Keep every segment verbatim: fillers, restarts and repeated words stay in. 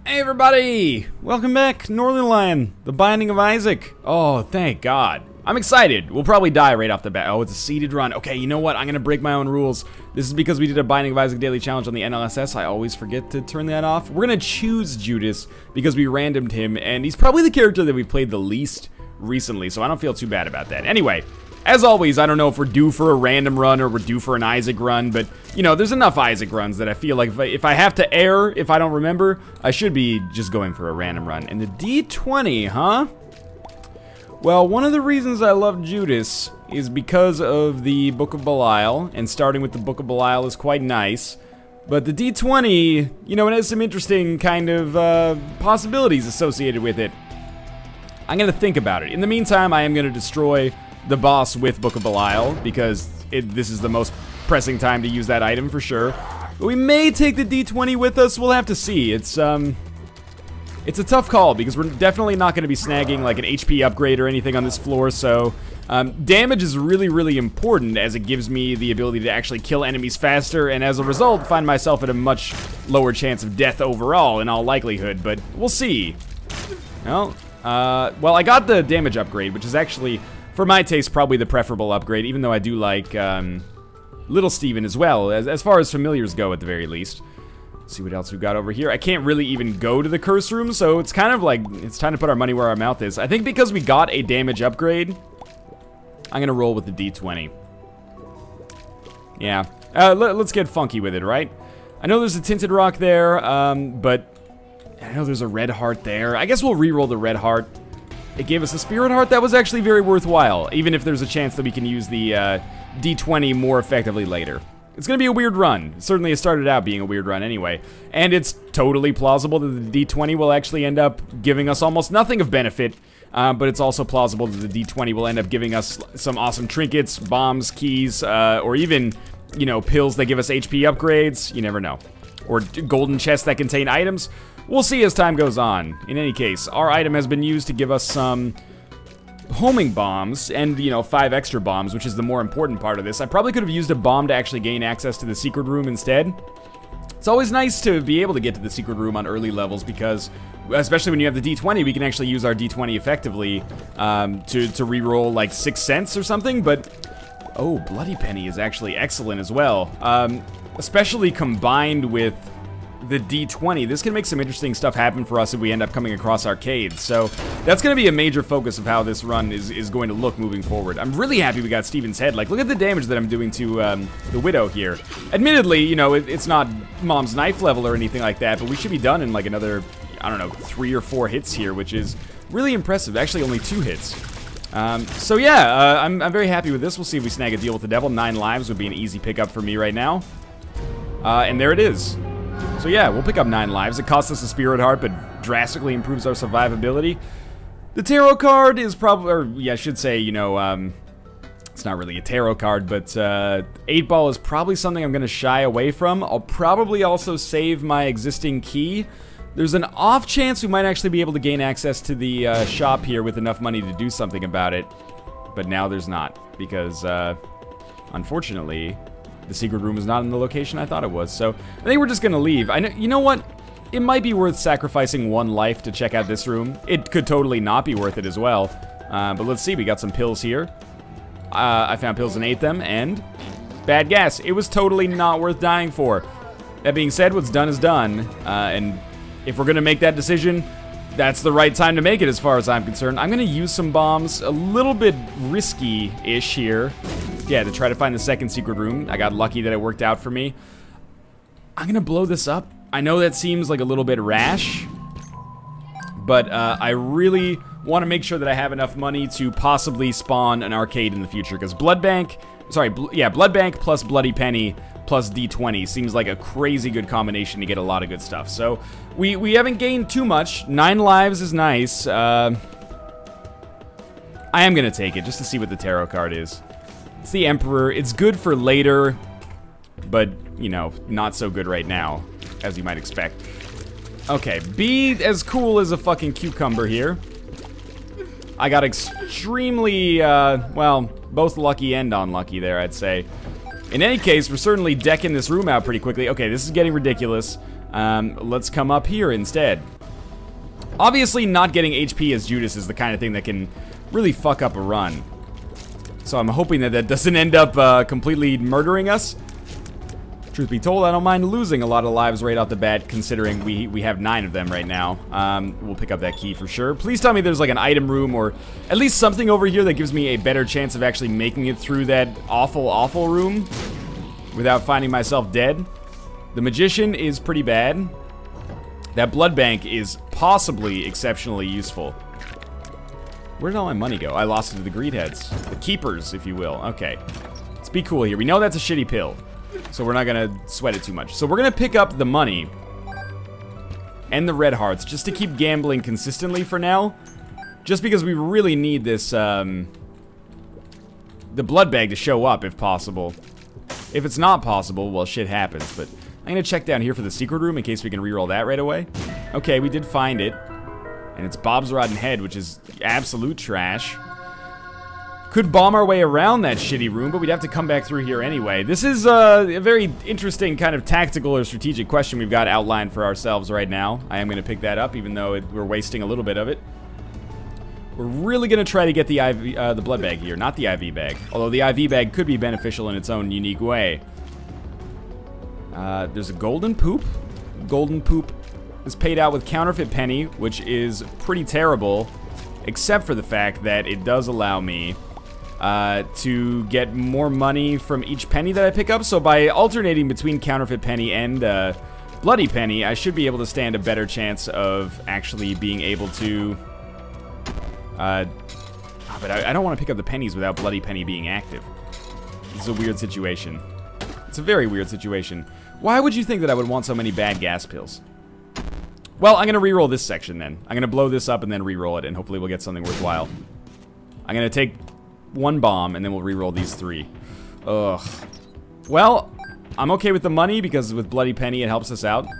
Hey everybody! Welcome back, Northernlion, the Binding of Isaac. Oh, thank God. I'm excited. We'll probably die right off the bat. Oh, it's a seeded run. Okay, you know what? I'm gonna break my own rules. This is because we did a Binding of Isaac daily challenge on the N L S S. I always forget to turn that off. We're gonna choose Judas because we randomed him, and he's probably the character that we played the least recently, so I don't feel too bad about that. Anyway, as always, I don't know if we're due for a random run or we're due for an Isaac run, but, you know, there's enough Isaac runs that I feel like if I, if I have to err, if I don't remember, I should be just going for a random run. And the D twenty, huh? Well, one of the reasons I love Judas is because of the Book of Belial, and starting with the Book of Belial is quite nice. But the D twenty, you know, it has some interesting kind of uh, possibilities associated with it. I'm gonna think about it. In the meantime, I am gonna destroy the boss with Book of Belial, because it, this is the most pressing time to use that item for sure. But we may take the D twenty with us, we'll have to see. It's, um... It's a tough call, because we're definitely not going to be snagging, like, an H P upgrade or anything on this floor, so... Um, damage is really, really important, as it gives me the ability to actually kill enemies faster, and as a result, find myself at a much lower chance of death overall, in all likelihood, but we'll see. Well, uh, well, I got the damage upgrade, which is actually... for my taste, probably the preferable upgrade, even though I do like um, Little Steven as well, as, as far as familiars go at the very least. Let's see what else we've got over here. I can't really even go to the curse room, so it's kind of like, it's time to put our money where our mouth is. I think because we got a damage upgrade, I'm gonna roll with the D twenty. Yeah, uh, let, let's get funky with it, right? I know there's a tinted rock there, um, but I know there's a red heart there. I guess we'll re-roll the red heart. It gave us a spirit heart that was actually very worthwhile, even if there's a chance that we can use the uh, D twenty more effectively later. It's gonna be a weird run. Certainly it started out being a weird run anyway. And it's totally plausible that the D twenty will actually end up giving us almost nothing of benefit, uh, but it's also plausible that the D twenty will end up giving us some awesome trinkets, bombs, keys, uh, or even, you know, pills that give us H P upgrades. You never know. Or golden chests that contain items. We'll see as time goes on. In any case, our item has been used to give us some homing bombs and, you know, five extra bombs, which is the more important part of this. I probably could have used a bomb to actually gain access to the secret room instead. It's always nice to be able to get to the secret room on early levels because, especially when you have the D twenty, we can actually use our D twenty effectively um, to, to re-roll like six cents or something, but... oh, Bloody Penny is actually excellent as well. Um, especially combined with the D twenty. This can make some interesting stuff happen for us if we end up coming across arcades. So that's going to be a major focus of how this run is, is going to look moving forward. I'm really happy we got Steven's head. Like, look at the damage that I'm doing to um, the Widow here. Admittedly, you know, it, it's not Mom's knife level or anything like that, but we should be done in like another, I don't know, three or four hits here, which is really impressive. Actually, only two hits. Um, so yeah, uh, I'm, I'm very happy with this. We'll see if we snag a deal with the devil. Nine lives would be an easy pickup for me right now. Uh, and there it is. So yeah, we'll pick up nine lives. It costs us a spirit heart, but drastically improves our survivability. The tarot card is probably, or yeah, I should say, you know, um, it's not really a tarot card, but uh, eight ball is probably something I'm going to shy away from. I'll probably also save my existing key. There's an off chance we might actually be able to gain access to the uh, shop here with enough money to do something about it. But now there's not, because uh, unfortunately... the secret room is not in the location I thought it was, so I think we're just gonna leave. I know, you know what? It might be worth sacrificing one life to check out this room. It could totally not be worth it as well. Uh, but let's see, we got some pills here. Uh, I found pills and ate them, and bad gas. It was totally not worth dying for. That being said, what's done is done, uh, and if we're gonna make that decision, that's the right time to make it as far as I'm concerned. I'm gonna use some bombs, a little bit risky-ish here. Yeah, to try to find the second secret room. I got lucky that it worked out for me. I'm gonna blow this up. I know that seems like a little bit rash, but uh, I really want to make sure that I have enough money to possibly spawn an arcade in the future, because Blood Bank, sorry, bl yeah, Blood Bank plus Bloody Penny plus D twenty seems like a crazy good combination to get a lot of good stuff. So we, we haven't gained too much. Nine lives is nice. Uh, I am gonna take it just to see what the tarot card is. It's the Emperor. It's good for later, but, you know, not so good right now, as you might expect. Okay, be as cool as a fucking cucumber here. I got extremely, uh, well, both lucky and unlucky there, I'd say. In any case, we're certainly decking this room out pretty quickly. Okay, this is getting ridiculous. Um, let's come up here instead. Obviously, not getting H P as Judas is the kind of thing that can really fuck up a run. So I'm hoping that that doesn't end up uh, completely murdering us. Truth be told, I don't mind losing a lot of lives right off the bat, considering we we have nine of them right now. Um, we'll pick up that key for sure. Please tell me there's like an item room or at least something over here that gives me a better chance of actually making it through that awful, awful room without finding myself dead. The Magician is pretty bad. That blood bank is possibly exceptionally useful. Where did all my money go? I lost it to the greed heads. The keepers, if you will. Okay. Let's be cool here. We know that's a shitty pill, so we're not gonna sweat it too much. So we're gonna pick up the money and the red hearts just to keep gambling consistently for now. Just because we really need this, um, the blood bag to show up if possible. If it's not possible, well, shit happens, but I'm gonna check down here for the secret room in case we can reroll that right away. Okay, we did find it. And it's Bob's Rotten Head, which is absolute trash. Could bomb our way around that shitty room, but we'd have to come back through here anyway. This is uh, a very interesting kind of tactical or strategic question we've got outlined for ourselves right now. I am gonna pick that up, even though it, we're wasting a little bit of it. We're really gonna try to get the I V, uh, the blood bag here, not the I V bag. Although the I V bag could be beneficial in its own unique way. Uh, there's a golden poop. Golden poop is paid out with counterfeit penny, which is pretty terrible, except for the fact that it does allow me uh, to get more money from each penny that I pick up. So by alternating between counterfeit penny and uh, bloody penny, I should be able to stand a better chance of actually being able to... Uh, but I, I don't want to pick up the pennies without bloody penny being active. This is a weird situation. It's a very weird situation. Why would you think that I would want so many bad gas pills? Well, I'm going to re-roll this section then. I'm going to blow this up and then re-roll it, and hopefully we'll get something worthwhile. I'm going to take one bomb, and then we'll re-roll these three. Ugh. Well, I'm okay with the money, because with Bloody Penny, it helps us out.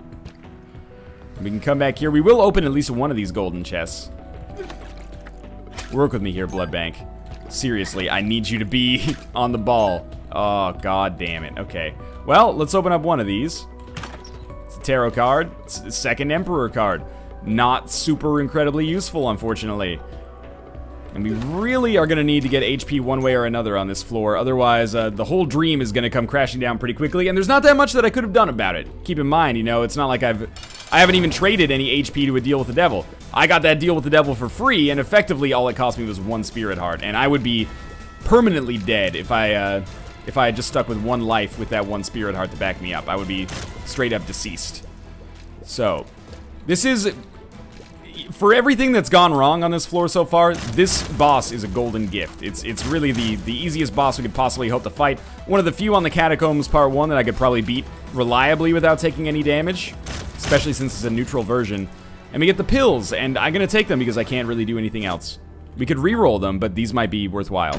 We can come back here. We will open at least one of these golden chests. Work with me here, Blood Bank. Seriously, I need you to be on the ball. Oh, god damn it. Okay. Well, let's open up one of these. Tarot card. It's the second Emperor card. Not super incredibly useful, unfortunately. And we really are going to need to get H P one way or another on this floor. Otherwise, uh, the whole dream is going to come crashing down pretty quickly. And there's not that much that I could have done about it. Keep in mind, you know, it's not like I've... I haven't even traded any H P to a deal with the devil. I got that deal with the devil for free, and effectively all it cost me was one spirit heart. And I would be permanently dead if I... Uh, If I had just stuck with one life with that one spirit heart to back me up, I would be straight up deceased. So, this is... For everything that's gone wrong on this floor so far, this boss is a golden gift. It's it's really the, the easiest boss we could possibly hope to fight. One of the few on the Catacombs Part one that I could probably beat reliably without taking any damage. Especially since it's a neutral version. And we get the pills, and I'm going to take them because I can't really do anything else. We could re-roll them, but these might be worthwhile.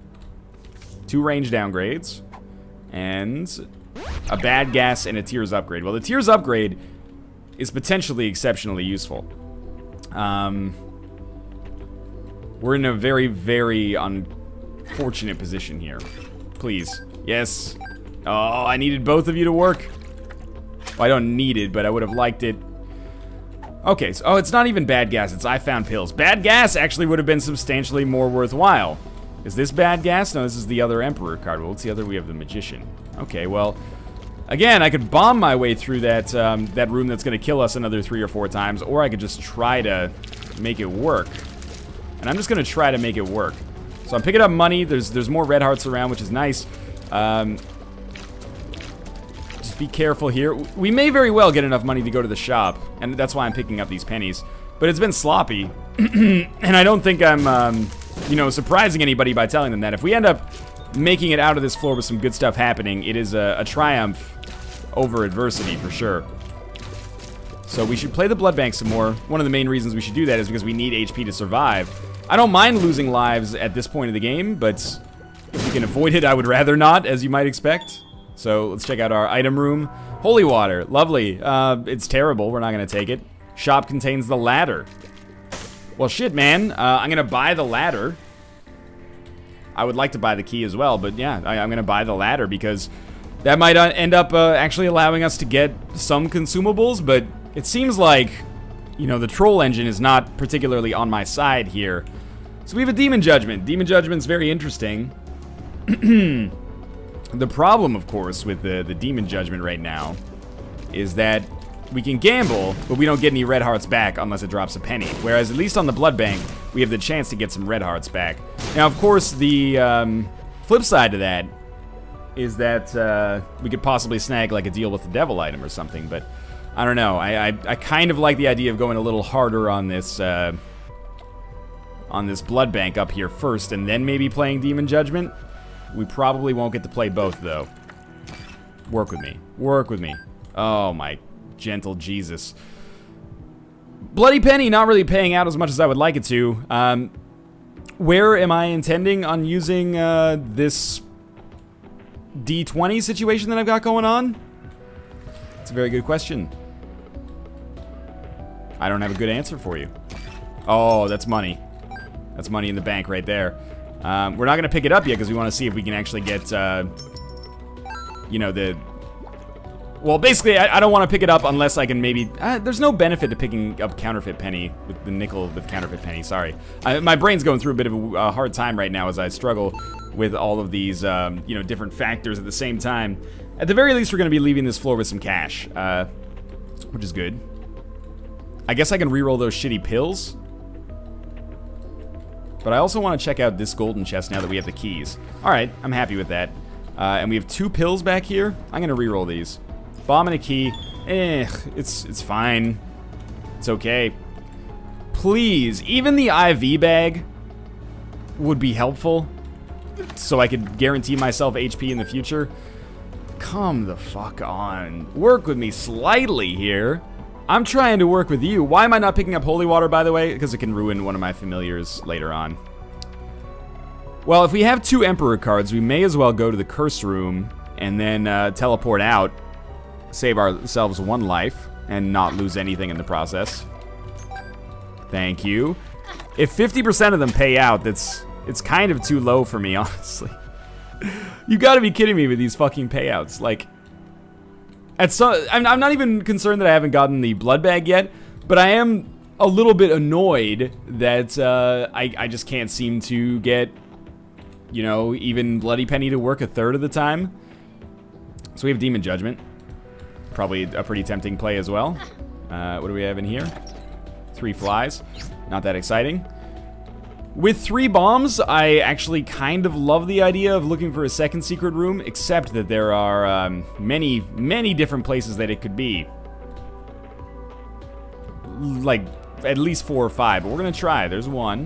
Two range downgrades, and a bad gas and a tears upgrade. Well, the tears upgrade is potentially exceptionally useful. Um, we're in a very, very unfortunate position here. Please. Yes. Oh, I needed both of you to work. Well, I don't need it, but I would have liked it. Okay, so, oh, it's not even bad gas, it's I found pills. Bad gas actually would have been substantially more worthwhile. Is this bad gas? No, this is the other Emperor card. Well, what's the other? We have the Magician. Okay, well, again, I could bomb my way through that um, that room that's going to kill us another three or four times, or I could just try to make it work. And I'm just going to try to make it work. So I'm picking up money. There's there's more red hearts around, which is nice. Um, just be careful here. We may very well get enough money to go to the shop, and that's why I'm picking up these pennies. But it's been sloppy, and I don't think I'm... Um, you know, surprising anybody by telling them that. If we end up making it out of this floor with some good stuff happening, it is a, a triumph over adversity for sure. So we should play the blood bank some more. One of the main reasons we should do that is because we need H P to survive. I don't mind losing lives at this point of the game, but if we can avoid it, I would rather not, as you might expect. So let's check out our item room. Holy water, lovely. Uh, it's terrible, we're not gonna take it. Shop contains the ladder. Well, shit, man. Uh, I'm gonna buy the ladder. I would like to buy the key as well, but yeah, I, I'm gonna buy the ladder because That might uh, end up uh, actually allowing us to get some consumables, but it seems like, you know, the troll engine is not particularly on my side here. So we have a Demon Judgment. Demon Judgment's very interesting. The problem, of course, with the, the Demon Judgment right now is that we can gamble, but we don't get any red hearts back unless it drops a penny. Whereas, at least on the Blood Bank, we have the chance to get some red hearts back. Now, of course, the um, flip side to that is that uh, we could possibly snag, like, a deal with the devil item or something, but I don't know. I, I, I kind of like the idea of going a little harder on this, uh, on this Blood Bank up here first, and then maybe playing Demon Judgment. We probably won't get to play both, though. Work with me. Work with me. Oh, my gentle Jesus. Bloody Penny not really paying out as much as I would like it to. Um, where am I intending on using uh, this D twenty situation that I've got going on? It's a very good question. I don't have a good answer for you. Oh, that's money. That's money in the bank right there. Um, we're not going to pick it up yet because we want to see if we can actually get, uh, you know, the... Well, basically, I, I don't want to pick it up unless I can maybe... Uh, there's no benefit to picking up Counterfeit Penny, with the nickel with Counterfeit Penny, sorry. I, my brain's going through a bit of a, a hard time right now as I struggle with all of these, um, you know, different factors at the same time. At the very least, we're going to be leaving this floor with some cash, uh, which is good. I guess I can reroll those shitty pills. But I also want to check out this golden chest now that we have the keys. Alright, I'm happy with that. Uh, and we have two pills back here. I'm going to reroll these. Bomb and a key. Eh, it's, it's fine. It's okay. Please, even the I V bag would be helpful. So I could guarantee myself H P in the future. Come the fuck on. Work with me slightly here. I'm trying to work with you. Why am I not picking up holy water, by the way? Because it can ruin one of my familiars later on. Well, if we have two Emperor cards, we may as well go to the curse room and then uh, teleport out, save ourselves one life, and not lose anything in the process. Thank you. If fifty percent of them pay out, that's it's kind of too low for me, honestly. You gotta be kidding me with these fucking payouts. Like, at some, I'm, I'm not even concerned that I haven't gotten the blood bag yet, but I am a little bit annoyed that uh, I, I just can't seem to get, you know, even Bloody Penny to work a third of the time. So we have Demon Judgment. Probably a pretty tempting play as well. Uh, what do we have in here? Three flies. Not that exciting. With three bombs, I actually kind of love the idea of looking for a second secret room, except that there are um, many, many different places that it could be. Like, at least four or five, but we're gonna try. There's one.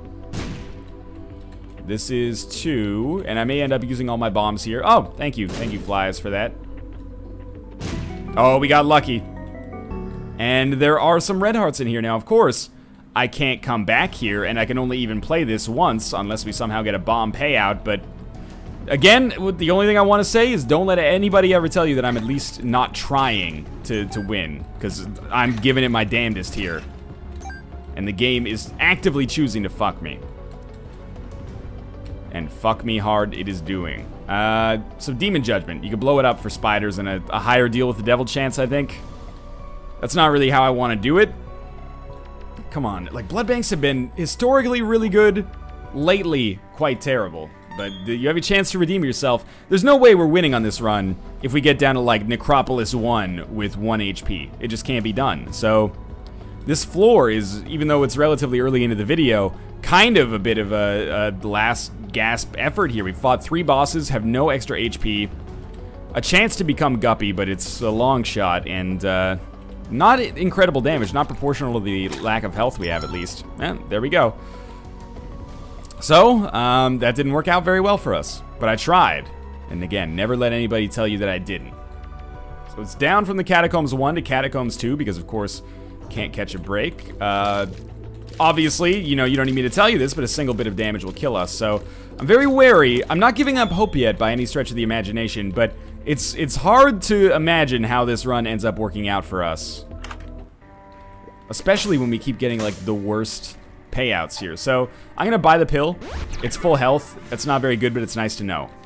This is two, and I may end up using all my bombs here. Oh, thank you. Thank you, flies, for that. Oh, we got lucky. And there are some red hearts in here now, of course. I can't come back here, and I can only even play this once unless we somehow get a bomb payout, but again, the only thing I want to say is don't let anybody ever tell you that I'm at least not trying to, to win, because I'm giving it my damnedest here. And the game is actively choosing to fuck me. And fuck me hard it is doing. Uh, so Demon Judgment. You can blow it up for spiders and a, a higher deal with the devil chance, I think. That's not really how I want to do it. Come on, like, blood banks have been historically really good, lately quite terrible. But you have a chance to redeem yourself. There's no way we're winning on this run if we get down to, like, Necropolis one with one H P. It just can't be done. So this floor is, even though it's relatively early into the video, kind of a bit of a, a last gasp effort here. We've fought three bosses, have no extra H P. A chance to become Guppy, but it's a long shot, and uh, not incredible damage, not proportional to the lack of health we have, at least. Eh, there we go. So, um, that didn't work out very well for us, but I tried. And again, never let anybody tell you that I didn't. So it's down from the Catacombs one to Catacombs two, because of course, can't catch a break. Uh, obviously, you know, you don't need me to tell you this, but a single bit of damage will kill us, so I'm very wary. I'm not giving up hope yet by any stretch of the imagination, but it's it's hard to imagine how this run ends up working out for us. Especially when we keep getting, like, the worst payouts here. So, I'm gonna buy the pill. It's full health. It's not very good, but it's nice to know.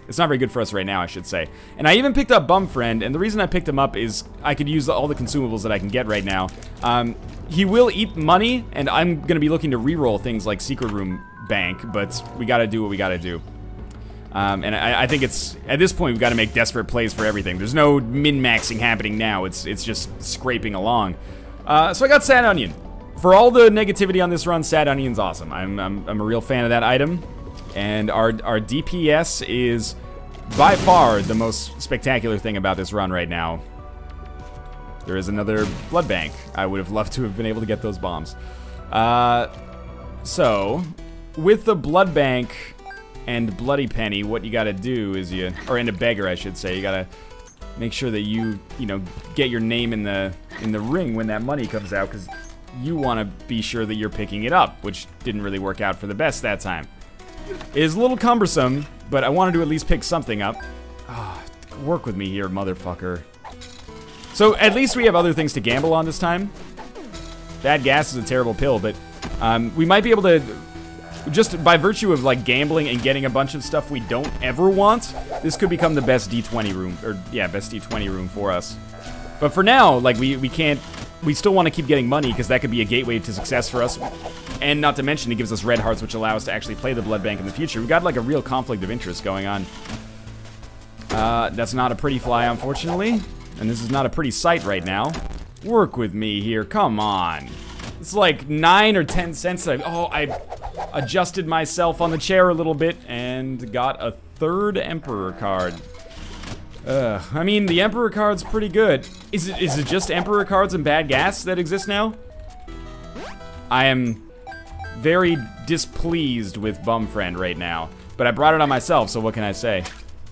It's not very good for us right now, I should say. And I even picked up Bum Friend, and the reason I picked him up is I could use all the consumables that I can get right now. Um, he will eat money, and I'm going to be looking to reroll things like Secret Room Bank, but we got to do what we got to do. Um, and I, I think it's, at this point, we've got to make desperate plays for everything. There's no min-maxing happening now. It's it's just scraping along. Uh, so I got Sad Onion. For all the negativity on this run, Sad Onion's awesome. I'm, I'm, I'm a real fan of that item. And our, our D P S is by far the most spectacular thing about this run right now. There is another blood bank. I would have loved to have been able to get those bombs. Uh, so, with the blood bank and Bloody Penny, what you gotta do is you, or and a beggar, I should say, you gotta make sure that you, you know, get your name in the in the ring when that money comes out, because you want to be sure that you're picking it up, which didn't really work out for the best that time. It is a little cumbersome, but I wanted to at least pick something up. Oh, work with me here, motherfucker. So at least we have other things to gamble on this time. Bad gas is a terrible pill, but um, we might be able to, just by virtue of like gambling and getting a bunch of stuff we don't ever want, this could become the best D twenty room, or yeah, best D twenty room for us. But for now, like we, we can't, we still want to keep getting money because that could be a gateway to success for us. And not to mention, it gives us red hearts, which allow us to actually play the blood bank in the future. We've got like a real conflict of interest going on. Uh, that's not a pretty fly, unfortunately. And this is not a pretty sight right now. Work with me here, come on. It's like nine or ten cents. That I, oh, I adjusted myself on the chair a little bit and got a third Emperor card. Uh, I mean, the Emperor card's pretty good. Is it, is it just Emperor cards and bad gas that exist now? I am very displeased with Bum Friend right now, but I brought it on myself, so what can I say?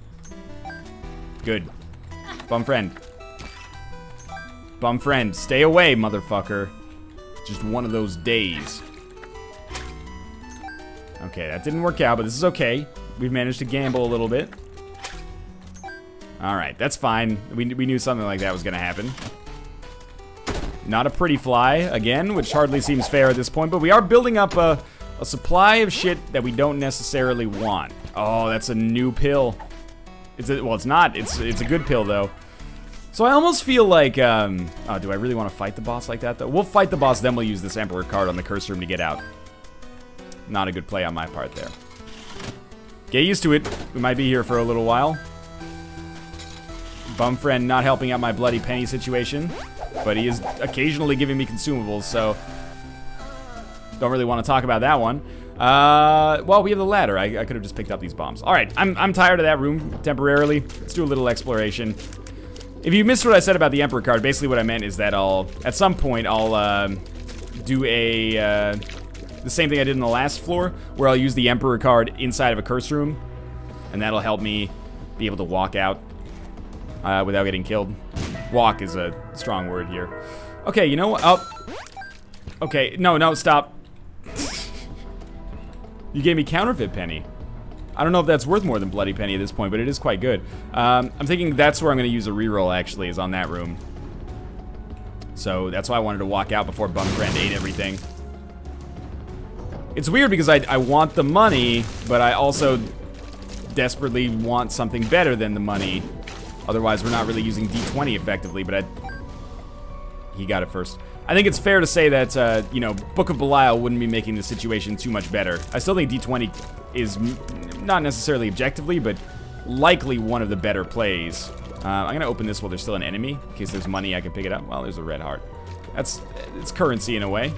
Good. Bum Friend. Bum Friend, stay away, motherfucker. Just one of those days. Okay, that didn't work out, but this is okay. We've managed to gamble a little bit. Alright, that's fine. We, we knew something like that was gonna happen. Not a pretty fly, again, which hardly seems fair at this point, but we are building up a, a supply of shit that we don't necessarily want. Oh, that's a new pill. It's a, well, it's not. It's, it's a good pill, though. So I almost feel like, um... oh, do I really want to fight the boss like that, though? We'll fight the boss, then we'll use this Emperor card on the curse room to get out. Not a good play on my part there. Get used to it. We might be here for a little while. Bum Friend not helping out my Bloody Penny situation, but he is occasionally giving me consumables, so don't really want to talk about that one. Uh, well, we have the ladder. I, I could have just picked up these bombs. All right, I'm, I'm tired of that room temporarily. Let's do a little exploration. If you missed what I said about the Emperor card, basically what I meant is that I'll, at some point, I'll um, do a, uh, the same thing I did in the last floor, where I'll use the Emperor card inside of a curse room, and that'll help me be able to walk out uh, without getting killed. Walk is a strong word here. Okay, you know what? Oh. Okay, no, no, stop. You gave me counterfeit penny. I don't know if that's worth more than Bloody Penny at this point, but it is quite good. Um, I'm thinking that's where I'm going to use a reroll, actually, is on that room. So that's why I wanted to walk out before Bum Friend ate everything. It's weird because I, I want the money, but I also desperately want something better than the money. Otherwise, we're not really using D twenty effectively, but I... He got it first. I think it's fair to say that, uh, you know, Book of Belial wouldn't be making the situation too much better. I still think D twenty is m not necessarily objectively, but likely one of the better plays. Uh, I'm gonna open this while there's still an enemy, in case there's money I can pick it up. Well, there's a red heart. That's, it's currency in a way.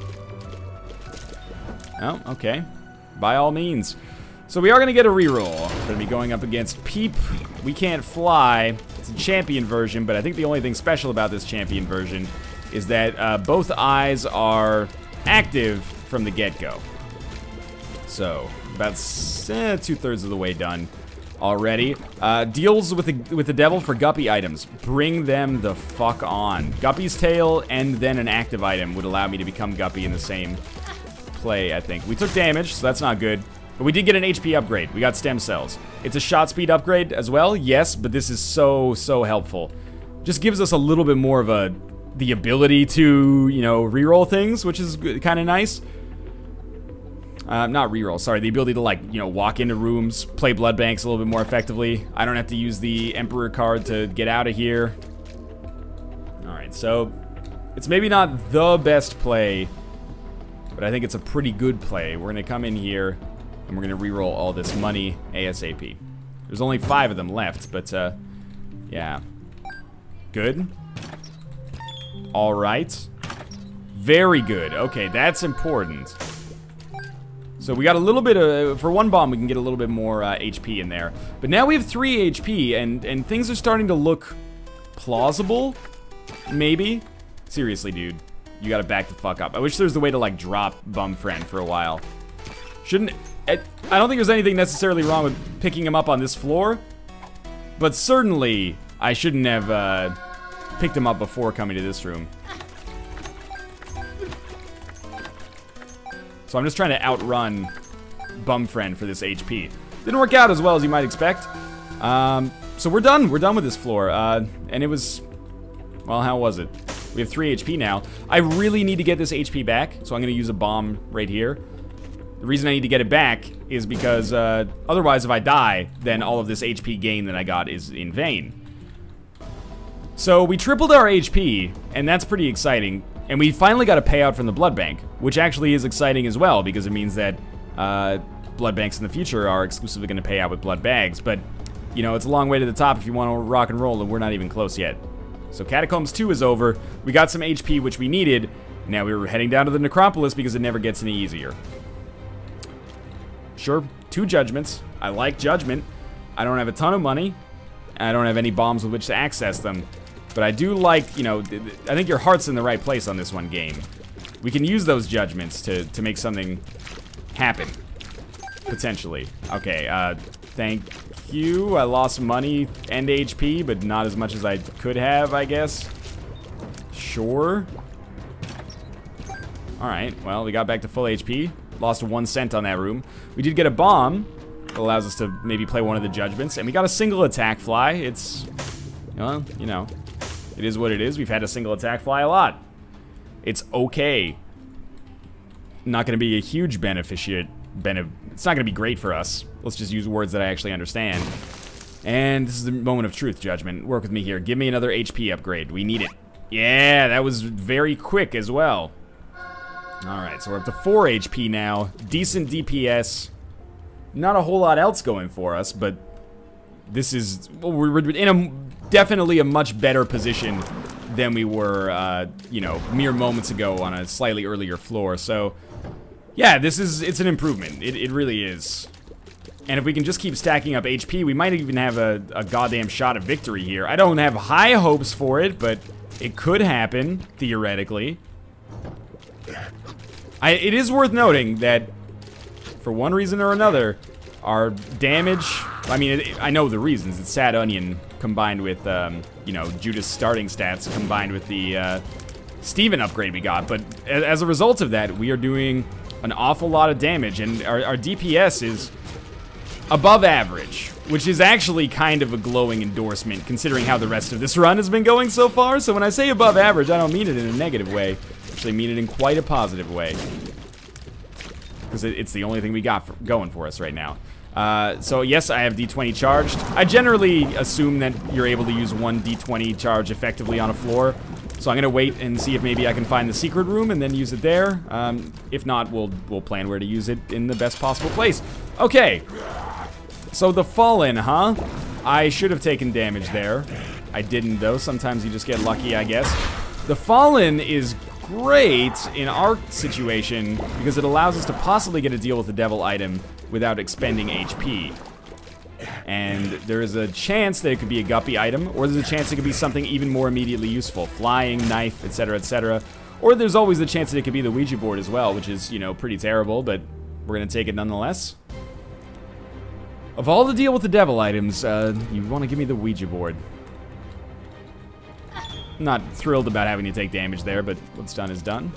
Oh, okay. By all means. So we are gonna get a reroll. We're gonna be going up against Peep. We can't fly. It's a champion version, but I think the only thing special about this champion version is that uh, both eyes are active from the get-go. So, about eh, two-thirds of the way done already. Uh, deals with the, with the devil for Guppy items. Bring them the fuck on. Guppy's tail and then an active item would allow me to become Guppy in the same play, I think. We took damage, so that's not good. But we did get an H P upgrade. We got stem cells. It's a shot speed upgrade as well, yes, but this is so, so helpful. Just gives us a little bit more of a the ability to, you know, reroll things, which is kind of nice. Uh, not reroll, sorry, the ability to, like, you know, walk into rooms, play blood banks a little bit more effectively. I don't have to use the Emperor card to get out of here. Alright, so it's maybe not the best play, but I think it's a pretty good play. We're gonna come in here, and we're gonna reroll all this money ASAP. There's only five of them left, but, uh, yeah. Good. Alright. Very good. Okay, that's important. So we got a little bit of, for one bomb, we can get a little bit more uh, H P in there. But now we have three H P, and, and things are starting to look plausible, maybe? Seriously, dude, you gotta back the fuck up. I wish there was a way to, like, drop Bum Friend for a while. Shouldn't, I, I don't think there's anything necessarily wrong with picking him up on this floor, but certainly I shouldn't have uh, picked him up before coming to this room. So I'm just trying to outrun Bum Friend for this H P. Didn't work out as well as you might expect. Um, so we're done. We're done with this floor. Uh, and it was, well, how was it? We have three H P now. I really need to get this H P back, so I'm going to use a bomb right here. The reason I need to get it back is because uh, otherwise if I die, then all of this H P gain that I got is in vain. So we tripled our H P, and that's pretty exciting. And we finally got a payout from the blood bank, which actually is exciting as well, because it means that uh, blood banks in the future are exclusively going to pay out with blood bags. But, you know, it's a long way to the top if you want to rock and roll, and we're not even close yet. So Catacombs two is over. We got some H P, which we needed. Now we were heading down to the Necropolis because it never gets any easier. Sure, two judgments. I like judgment. I don't have a ton of money. I don't have any bombs with which to access them. But I do like, you know, I think your heart's in the right place on this one game. We can use those judgments to, to make something happen. Potentially. Okay, uh, thank you. I lost money and H P, but not as much as I could have, I guess. Sure. Alright, well, we got back to full H P. Lost one cent on that room. We did get a bomb that allows us to maybe play one of the judgments. And we got a single attack fly. It's, well, you know, it is what it is. We've had a single attack fly a lot. It's okay. Not going to be a huge beneficiary. Bene it's not going to be great for us. Let's just use words that I actually understand. And this is the moment of truth, Judgment. Work with me here. Give me another H P upgrade. We need it. Yeah, that was very quick as well. Alright, so we're up to four H P now. Decent D P S. Not a whole lot else going for us, but this is, well, we're in a definitely a much better position than we were, uh, you know, mere moments ago on a slightly earlier floor. So, yeah, this is, it's an improvement. It, it really is. And if we can just keep stacking up H P, we might even have a, a goddamn shot at victory here. I don't have high hopes for it, but it could happen, theoretically. I, it is worth noting that, for one reason or another, our damage, I mean, it, I know the reasons. It's Sad Onion combined with, um, you know, Judas starting stats combined with the uh, Steven upgrade we got. But as, as a result of that, we are doing an awful lot of damage, and our, our D P S is above average, which is actually kind of a glowing endorsement considering how the rest of this run has been going so far. So when I say above average, I don't mean it in a negative way. I actually mean it in quite a positive way. Because it, it's the only thing we got for, going for us right now. Uh, so yes, I have D twenty charged. I generally assume that you're able to use one D twenty charge effectively on a floor. So I'm gonna wait and see if maybe I can find the secret room and then use it there. Um, if not, we'll we'll plan where to use it in the best possible place. Okay. So the Fallen, huh? I should have taken damage there. I didn't though. Sometimes you just get lucky, I guess. The Fallen is great in our situation because it allows us to possibly get a deal with the devil item without expending H P. And there is a chance that it could be a guppy item, or there's a chance it could be something even more immediately useful. Flying, knife, et cetera, et cetera. Or there's always the chance that it could be the Ouija board as well, which is, you know, pretty terrible, but we're gonna take it nonetheless. Of all the deal with the devil items, uh, you want to give me the Ouija board. Not thrilled about having to take damage there, but what's done is done.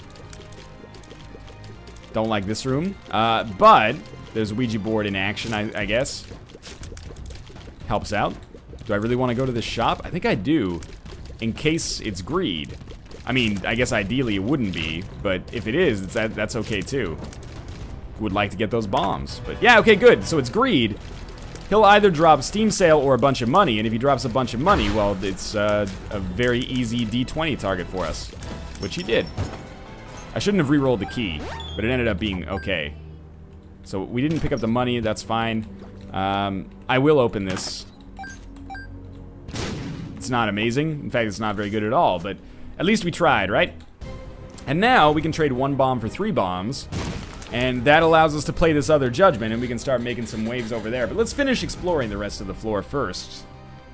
Don't like this room. Uh, but there's Ouija board in action, I, I guess. Helps out. Do I really want to go to this shop? I think I do, in case it's greed. I mean, I guess ideally it wouldn't be, but if it is, it's that, that's okay too. would like to get those bombs. But yeah, okay, good. So it's greed. He'll either drop Steam Sale or a bunch of money, and if he drops a bunch of money, well, it's uh, a very easy D twenty target for us, which he did. I shouldn't have re-rolled the key, but it ended up being okay. So we didn't pick up the money, that's fine. Um, I will open this. It's not amazing. In fact, it's not very good at all, but at least we tried, right? And now we can trade one bomb for three bombs. And that allows us to play this other judgment, and we can start making some waves over there. But let's finish exploring the rest of the floor first.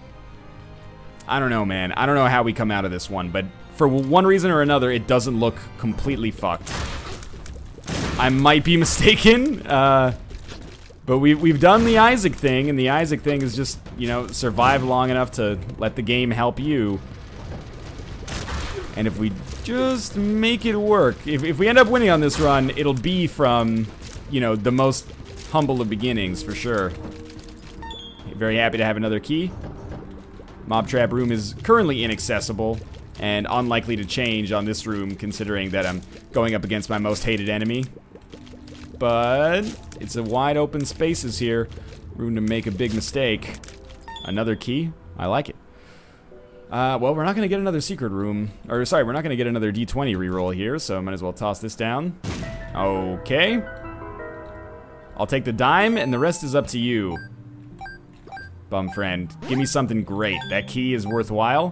I don't know, man. I don't know how we come out of this one, but for one reason or another, it doesn't look completely fucked. I might be mistaken, uh, but we, we've done the Isaac thing, and the Isaac thing is just, you know, survive long enough to let the game help you. And if we just make it work, if, if we end up winning on this run, it'll be from, you know, the most humble of beginnings, for sure. Very happy to have another key. Mob Trap Room is currently inaccessible, and unlikely to change on this room, considering that I'm going up against my most hated enemy. But it's a wide open spaces here. Room to make a big mistake. Another key. I like it. Uh, well, we're not going to get another secret room. Or, sorry, we're not going to get another D twenty reroll here, so I might as well toss this down. Okay. I'll take the dime, and the rest is up to you. Bum friend. Give me something great. That key is worthwhile.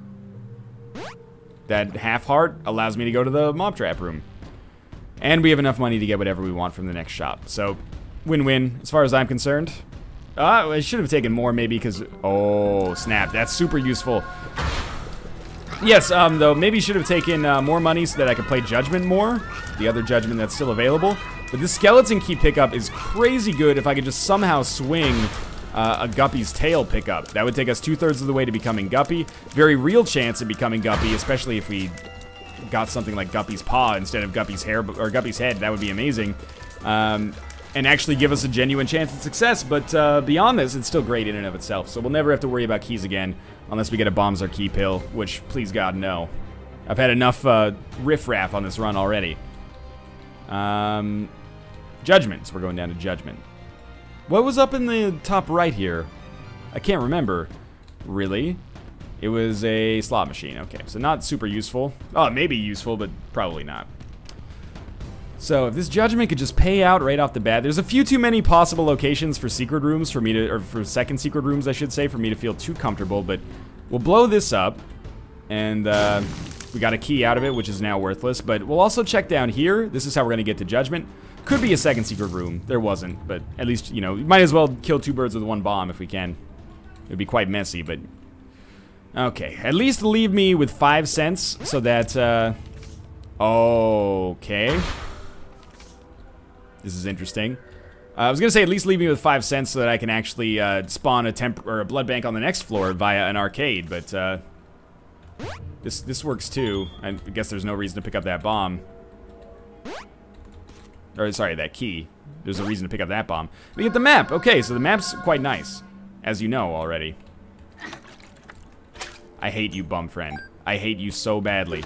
That half heart allows me to go to the mob trap room. And we have enough money to get whatever we want from the next shop. So, win-win, as far as I'm concerned. Uh, I should have taken more, maybe, because... Oh, snap. That's super useful. Yes, um, though, maybe should have taken uh, more money so that I could play Judgment more. The other Judgment that's still available. But this Skeleton Key pickup is crazy good if I could just somehow swing uh, a Guppy's Tail pickup. That would take us two-thirds of the way to becoming Guppy. Very real chance of becoming Guppy, especially if we got something like Guppy's Paw instead of Guppy's hair, or Guppy's Head. That would be amazing. Um... And actually give us a genuine chance at success, but uh, beyond this, it's still great in and of itself. So we'll never have to worry about keys again, unless we get a Bombs Our Key pill, which, please God, no. I've had enough uh, riff-raff on this run already. Um, Judgment, so we're going down to Judgment. What was up in the top right here? I can't remember, really. It was a slot machine, okay, so not super useful. Oh, maybe useful, but probably not. So, if this Judgment could just pay out right off the bat, there's a few too many possible locations for secret rooms for me to, or for second secret rooms, I should say, for me to feel too comfortable, but we'll blow this up, and uh, we got a key out of it, which is now worthless, but we'll also check down here. This is how we're going to get to Judgment. Could be a second secret room. There wasn't, but at least, you know, we might as well kill two birds with one bomb if we can. It would be quite messy, but... Okay, at least leave me with five cents so that, uh... Okay... This is interesting. Uh, I was gonna say at least leave me with five cents so that I can actually uh, spawn a temp or a blood bank on the next floor via an arcade, but uh, this this works too. I guess there's no reason to pick up that bomb. Or sorry, that key. There's a reason to pick up that bomb. We get the map. Okay, so the map's quite nice, as you know already. I hate you, bum friend. I hate you so badly.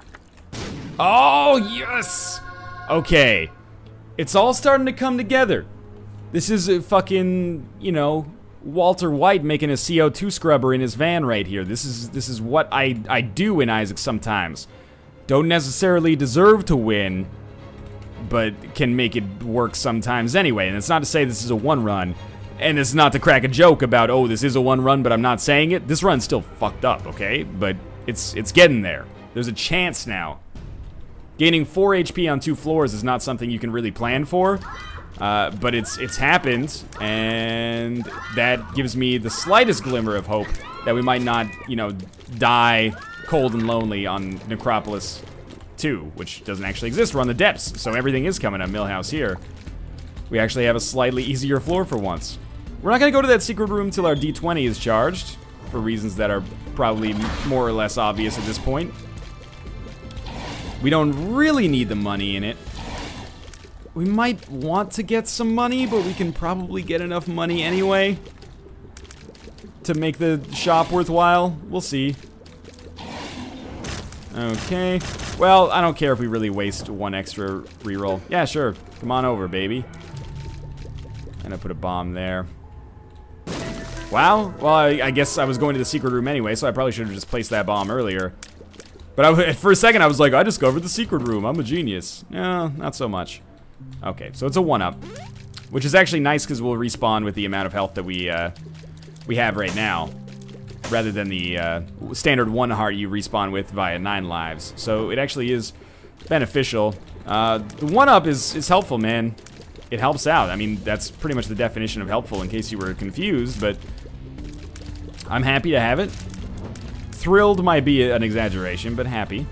Oh yes. Okay. It's all starting to come together. This is a fucking, you know, Walter White making a C O two scrubber in his van right here. This is this is what I, I do in Isaac sometimes. Don't necessarily deserve to win, but can make it work sometimes anyway. And it's not to say this is a one run, and it's not to crack a joke about, oh, this is a one run, but I'm not saying it. This run's still fucked up, okay? But it's it's getting there. There's a chance now. Gaining four H P on two floors is not something you can really plan for, uh, but it's it's happened, and that gives me the slightest glimmer of hope that we might not, you know, die cold and lonely on Necropolis two, which doesn't actually exist. We're on the depths, so everything is coming at Millhouse here. We actually have a slightly easier floor for once. We're not gonna go to that secret room till our D twenty is charged, for reasons that are probably more or less obvious at this point. We don't really need the money in it. We might want to get some money, but we can probably get enough money anyway to make the shop worthwhile. We'll see. Okay. Well, I don't care if we really waste one extra reroll. Yeah, sure. Come on over, baby. And I put a bomb there. Wow. Well, I, I guess I was going to the secret room anyway, so I probably should have just placed that bomb earlier. But I, for a second, I was like, I discovered the secret room. I'm a genius. No, not so much. Okay, so it's a one-up. Which is actually nice because we'll respawn with the amount of health that we, uh, we have right now. Rather than the uh, standard one heart you respawn with via nine lives. So it actually is beneficial. Uh, the one-up is, is helpful, man. It helps out. I mean, that's pretty much the definition of helpful in case you were confused, but I'm happy to have it. Thrilled might be an exaggeration, but happy.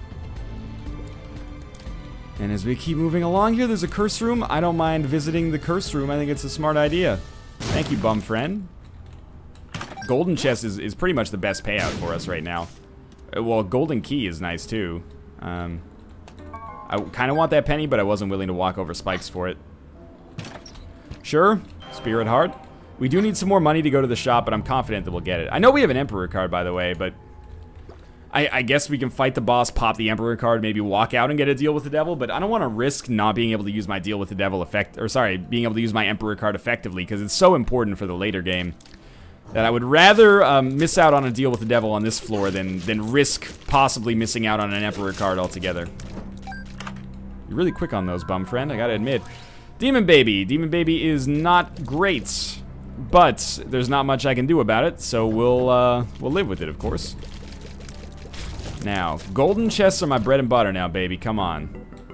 And as we keep moving along here, there's a curse room. I don't mind visiting the curse room. I think it's a smart idea. Thank you, bum friend. Golden chest is, is pretty much the best payout for us right now. Well, golden key is nice too. Um, I kind of want that penny, but I wasn't willing to walk over spikes for it. Sure, spirit heart. We do need some more money to go to the shop, but I'm confident that we'll get it. I know we have an emperor card, by the way, but I, I guess we can fight the boss, pop the emperor card, maybe walk out and get a deal with the devil, but I don't want to risk not being able to use my deal with the devil effect, or sorry, being able to use my emperor card effectively, because it's so important for the later game. That I would rather um, miss out on a deal with the devil on this floor than, than risk possibly missing out on an emperor card altogether. You're really quick on those, bum friend, I gotta admit. Demon Baby. Demon Baby is not great, but there's not much I can do about it, so we'll, uh, we'll live with it, of course. Now, golden chests are my bread and butter now, baby, come on.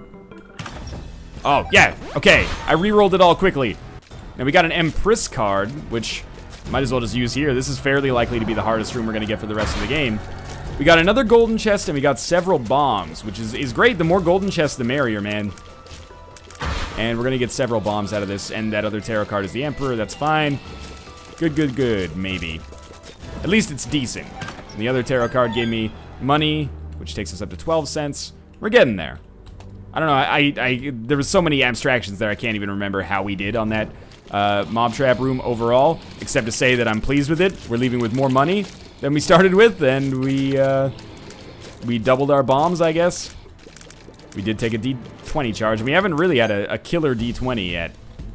Oh, yeah, okay, I re-rolled it all quickly. Now we got an Empress card, which might as well just use here. This is fairly likely to be the hardest room we're gonna get for the rest of the game. We got another golden chest and we got several bombs, which is, is great. The more golden chests, the merrier, man. And we're gonna get several bombs out of this, and that other tarot card is the Emperor, that's fine. Good, good, good, maybe. At least it's decent. And the other tarot card gave me money, which takes us up to twelve cents. We're getting there. I don't know, I, I, there was so many abstractions there, I can't even remember how we did on that uh, mob trap room overall, except to say that I'm pleased with it. We're leaving with more money than we started with, and we, uh, we doubled our bombs, I guess. We did take a D twenty charge, and we haven't really had a, a killer D twenty yet.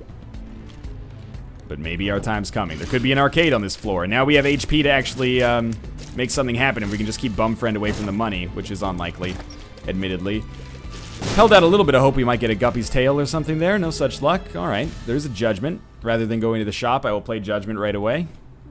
But maybe our time's coming. There could be an arcade on this floor, and now we have H P to actually um, make something happen, and we can just keep Bumfriend away from the money, which is unlikely, admittedly. Held out a little bit of hope we might get a Guppy's Tail or something there. No such luck. All right, there's a Judgment. Rather than going to the shop, I will play Judgment right away.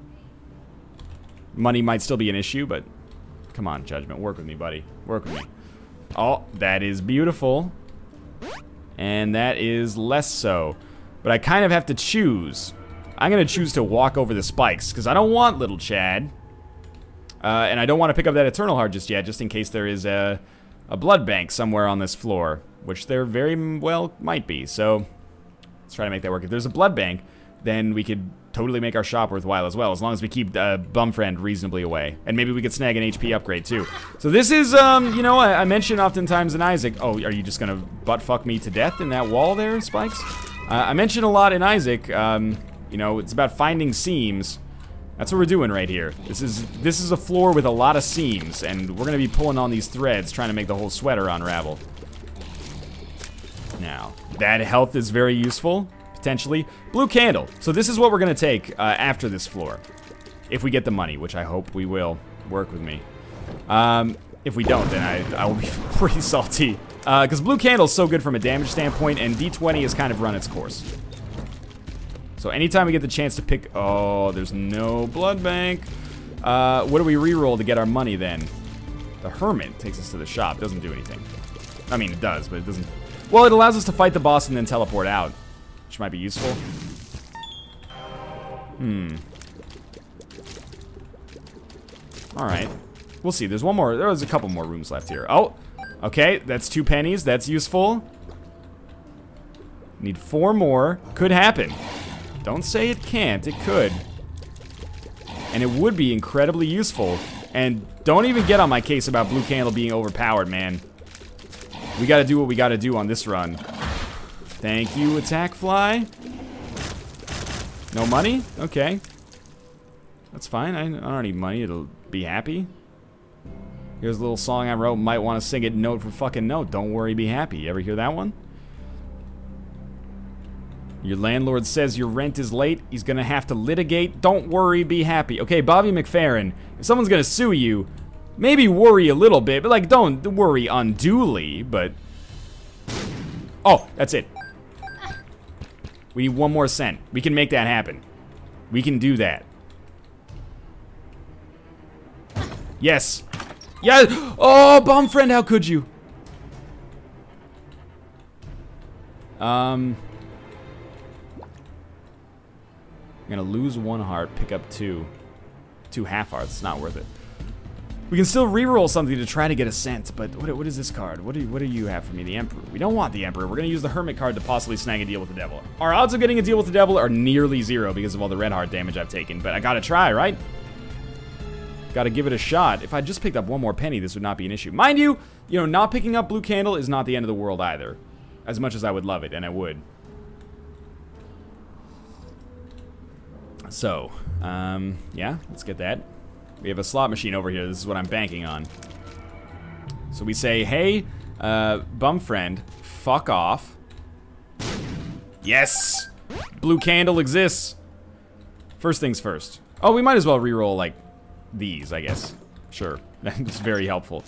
Money might still be an issue, but come on, Judgment, work with me, buddy. Work with me. Oh, that is beautiful. And that is less so. But I kind of have to choose. I'm going to choose to walk over the spikes, because I don't want little Chad. Uh, and I don't want to pick up that Eternal Heart just yet, just in case there is a, a blood bank somewhere on this floor. Which there very well might be. So, let's try to make that work. If there's a blood bank, then we could totally make our shop worthwhile as well, as long as we keep uh, Bumfriend reasonably away. And maybe we could snag an H P upgrade, too. So this is, um, you know, I, I mentioned oftentimes in Isaac... Oh, are you just gonna butt-fuck me to death in that wall there, Spikes? Uh, I mentioned a lot in Isaac, um, you know, it's about finding seams. That's what we're doing right here. This is, this is a floor with a lot of seams, and we're gonna be pulling on these threads, trying to make the whole sweater unravel. Now, that health is very useful. Potentially. Blue candle. So this is what we're going to take uh, after this floor. If we get the money, which I hope we will. Work with me. Um, if we don't, then I, I will be pretty salty. Because uh, blue candle is so good from a damage standpoint, and D twenty has kind of run its course. So anytime we get the chance to pick... Oh, there's no blood bank. Uh, what do we reroll to get our money then? The Hermit takes us to the shop. Doesn't do anything. I mean, it does, but it doesn't... Well, it allows us to fight the boss and then teleport out. Which might be useful. Hmm. Alright. We'll see. There's one more. There's a couple more rooms left here. Oh! Okay, that's two pennies. That's useful. Need four more. Could happen. Don't say it can't. It could. And it would be incredibly useful. And don't even get on my case about Blue Candle being overpowered, man. We gotta do what we gotta do on this run. Thank you, Attack Fly. No money? Okay. That's fine. I, I don't need money to be happy. Here's a little song I wrote. Might want to sing it note for fucking note. Don't worry, be happy. You ever hear that one? Your landlord says your rent is late. He's gonna have to litigate. Don't worry, be happy. Okay, Bobby McFerrin, if someone's gonna sue you, maybe worry a little bit, but like don't worry unduly, but... Oh, that's it. We need one more cent. We can make that happen. We can do that. Yes. Yes! Oh, bomb friend, how could you? Um... I'm gonna lose one heart, pick up two. Two half hearts, not worth it. We can still reroll something to try to get a cent, but what, what is this card? What do, you, what do you have for me? The Emperor. We don't want the Emperor. We're gonna use the Hermit card to possibly snag a deal with the Devil. Our odds of getting a deal with the Devil are nearly zero because of all the red heart damage I've taken, but I gotta try, right? Gotta give it a shot. If I just picked up one more penny, this would not be an issue. Mind you, you know, not picking up Blue Candle is not the end of the world either. As much as I would love it, and I would. So, um, yeah, let's get that. We have a slot machine over here. This is what I'm banking on. So we say, hey, uh, bum friend, fuck off. Yes! Blue Candle exists. First things first. Oh, we might as well reroll, like, these, I guess. Sure. That's very helpful.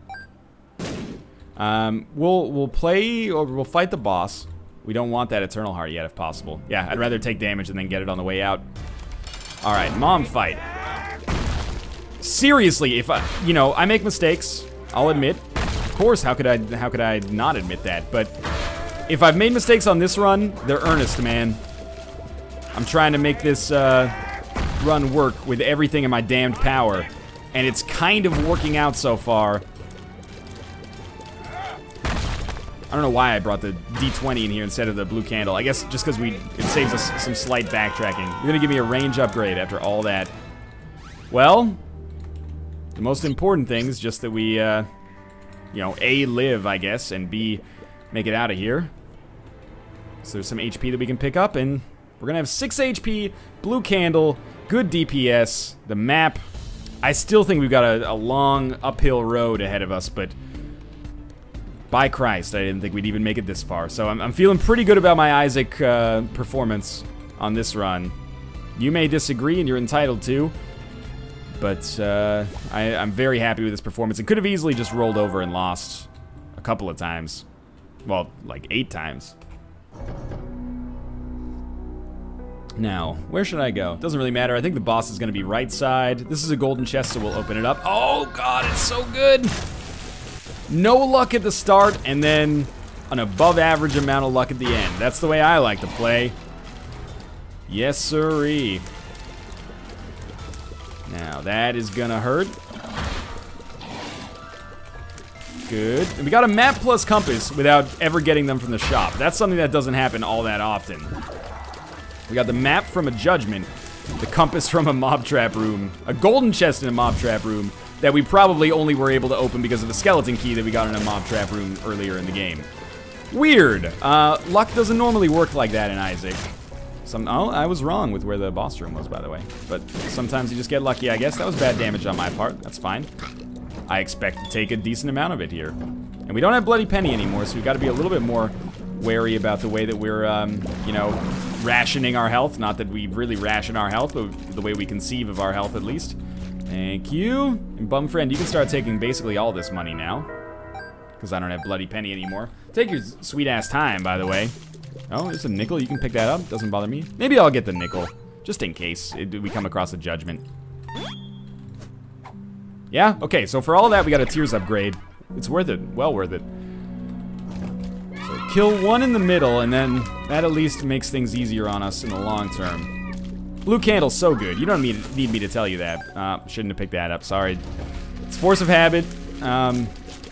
Um, we'll, we'll play, or we'll fight the boss. We don't want that Eternal Heart yet, if possible. Yeah, I'd rather take damage and then get it on the way out. Alright, mom fight. Seriously, if I, you know, I make mistakes, I'll admit. Of course, how could I, how could I not admit that? But if I've made mistakes on this run, they're earnest, man. I'm trying to make this uh, run work with everything in my damned power. And it's kind of working out so far. I don't know why I brought the D twenty in here instead of the Blue Candle. I guess just because we it saves us some slight backtracking. You're gonna give me a range upgrade after all that. Well, the most important thing is just that we, uh, you know, A, live, I guess, and B, make it out of here. So there's some H P that we can pick up, and we're gonna have six H P, Blue Candle, good D P S, the map. I still think we've got a, a long uphill road ahead of us, but by Christ, I didn't think we'd even make it this far. So I'm, I'm feeling pretty good about my Isaac uh, performance on this run. You may disagree, and you're entitled to. But uh, I, I'm very happy with this performance. And could have easily just rolled over and lost a couple of times. Well, like eight times. Now, where should I go? Doesn't really matter. I think the boss is going to be right side. This is a golden chest, so we'll open it up. Oh, God, it's so good. No luck at the start, and then an above-average amount of luck at the end. That's the way I like to play. Yes, sirree. Now, that is gonna hurt. Good. And we got a map plus compass without ever getting them from the shop. That's something that doesn't happen all that often. We got the map from a judgment, the compass from a mob trap room, a golden chest in a mob trap room that we probably only were able to open because of the skeleton key that we got in a mob trap room earlier in the game. Weird. Uh, luck doesn't normally work like that in Isaac. Some, oh, I was wrong with where the boss room was, by the way. But sometimes you just get lucky, I guess. That was bad damage on my part. That's fine. I expect to take a decent amount of it here. And we don't have Bloody Penny anymore, so we've got to be a little bit more wary about the way that we're, um, you know, rationing our health. Not that we really ration our health, but the way we conceive of our health, at least. Thank you. And bum friend, you can start taking basically all this money now. Because I don't have Bloody Penny anymore. Take your sweet-ass time, by the way. Oh, there's a nickel. You can pick that up. Doesn't bother me. Maybe I'll get the nickel, just in case it, we come across a judgment. Yeah? Okay, so for all of that, we got a tears upgrade. It's worth it. Well worth it. So kill one in the middle, and then that at least makes things easier on us in the long term. Blue Candle's so good. You don't need, need me to tell you that. Uh, shouldn't have picked that up. Sorry. It's force of habit. Um,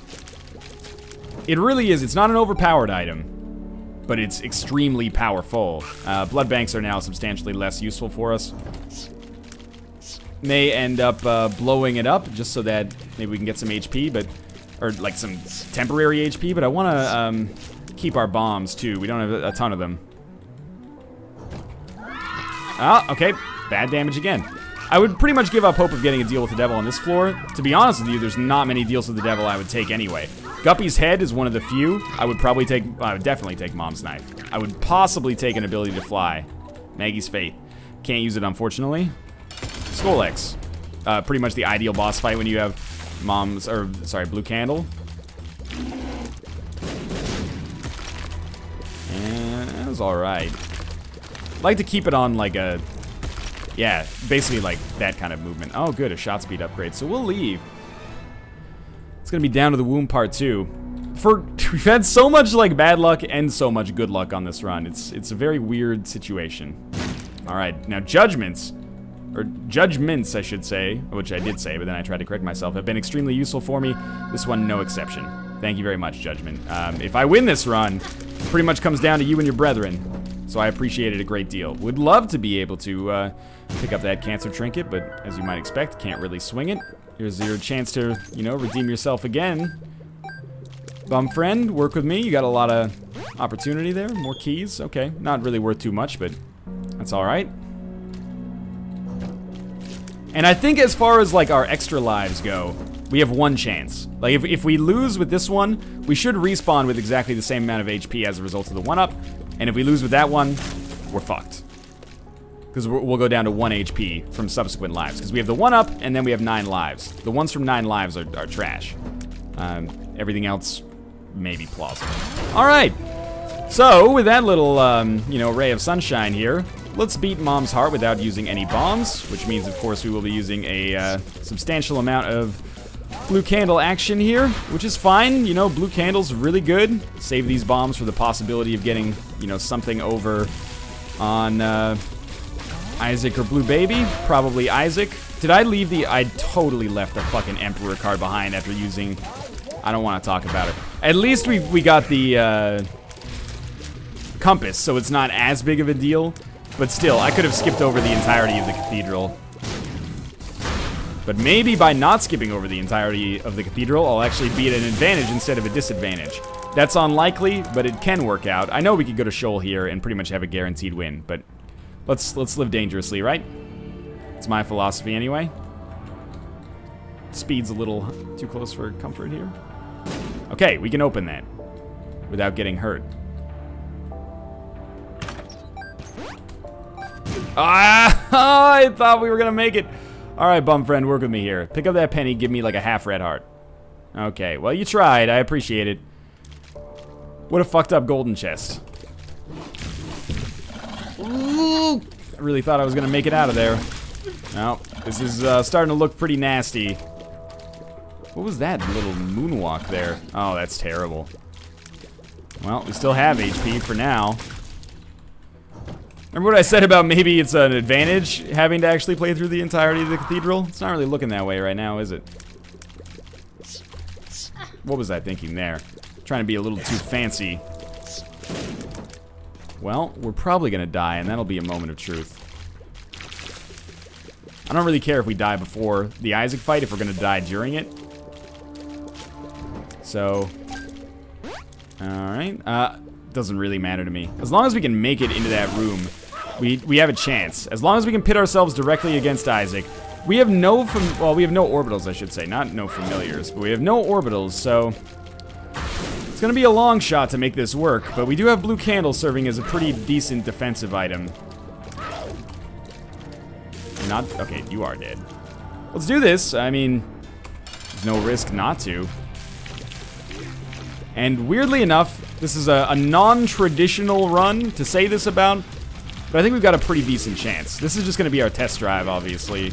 it really is. It's not an overpowered item, but it's extremely powerful. Uh, blood banks are now substantially less useful for us. May end up uh, blowing it up just so that maybe we can get some H P, but or like some temporary H P. But I want to um, keep our bombs too. We don't have a, a ton of them. Ah, okay, bad damage again. I would pretty much give up hope of getting a deal with the devil on this floor. To be honest with you, there's not many deals with the devil I would take anyway. Guppy's head is one of the few. I would probably take, I would definitely take Mom's knife. I would possibly take an ability to fly. Maggie's Faith. Can't use it, unfortunately. Skull X. Uh, pretty much the ideal boss fight when you have Mom's, or sorry, Blue Candle. And that was alright. Like to keep it on like a, yeah, basically like that kind of movement. Oh good, a shot speed upgrade, so we'll leave. It's gonna be down to the womb part two. For, we've had so much like bad luck and so much good luck on this run. It's, it's a very weird situation. Alright, now judgments, or judgments I should say, which I did say, but then I tried to correct myself, have been extremely useful for me. This one, no exception. Thank you very much, Judgment. Um, if I win this run, it pretty much comes down to you and your brethren. So I appreciate it a great deal. Would love to be able to uh, pick up that cancer trinket, but as you might expect, can't really swing it. Here's your chance to, you know, redeem yourself again. Bum friend, work with me. You got a lot of opportunity there. More keys, okay. Not really worth too much, but that's all right. And I think as far as like our extra lives go, we have one chance. Like if, if we lose with this one, we should respawn with exactly the same amount of H P as a result of the one-up. And if we lose with that one, we're fucked. Because we'll go down to one H P from subsequent lives. Because we have the one-up, and then we have nine lives. The ones from nine lives are, are trash. Um, everything else may be plausible. Alright. So, with that little, um, you know, ray of sunshine here, let's beat Mom's heart without using any bombs. Which means, of course, we will be using a uh, substantial amount of blue candle action here, which is fine. You know, blue candle's really good. Save these bombs for the possibility of getting, you know, something over on uh, Isaac or Blue Baby. Probably Isaac. Did I leave the... I totally left the fucking Emperor card behind after using... I don't want to talk about it. At least we, we got the uh, compass, so it's not as big of a deal. But still, I could have skipped over the entirety of the cathedral. But maybe by not skipping over the entirety of the cathedral, I'll actually be at an advantage instead of a disadvantage. That's unlikely, but it can work out. I know we could go to Shoal here and pretty much have a guaranteed win, but let's let's live dangerously, right? It's my philosophy anyway. Speed's a little too close for comfort here. Okay, we can open that without getting hurt. Ah! I thought we were gonna make it. Alright, bum friend, work with me here. Pick up that penny, give me like a half red heart. Okay, well you tried, I appreciate it. What a fucked up golden chest. Ooh, I really thought I was gonna make it out of there. No, this is uh, starting to look pretty nasty. What was that little moonwalk there? Oh, that's terrible. Well, we still have H P for now. Remember what I said about maybe it's an advantage having to actually play through the entirety of the cathedral? It's not really looking that way right now, is it? What was I thinking there? Trying to be a little too fancy. Well, we're probably gonna die, and that'll be a moment of truth. I don't really care if we die before the Isaac fight, if we're gonna die during it. So, alright. Uh, doesn't really matter to me. As long as we can make it into that room, we, we have a chance. As long as we can pit ourselves directly against Isaac. We have no, fam well, we have no orbitals, I should say. Not no familiars, but we have no orbitals, so... It's gonna be a long shot to make this work, but we do have blue candle serving as a pretty decent defensive item. Not, okay, you are dead. Let's do this. I mean, there's no risk not to. And weirdly enough, this is a, a non-traditional run to say this about, but I think we've got a pretty decent chance. This is just gonna be our test drive, obviously.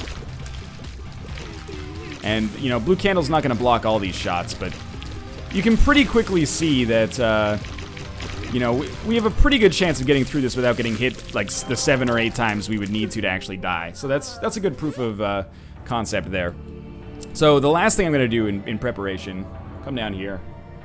And, you know, blue candle's not gonna block all these shots, but you can pretty quickly see that, uh, you know, we, we have a pretty good chance of getting through this without getting hit, like, the seven or eight times we would need to to actually die. So that's that's a good proof of uh, concept there. So the last thing I'm going to do in, in preparation, come down here.